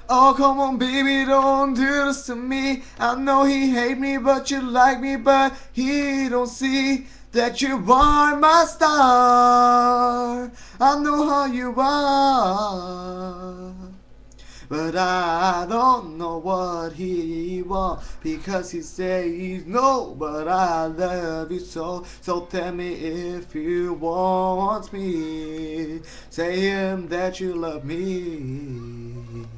Oh, come on, baby, don't do this to me. I know he hate me, but you like me, but he don't see that you are my star. I know how you are. But I don't know what he want because he says no. But I love you so. So tell me if you want me. Say him that you love me.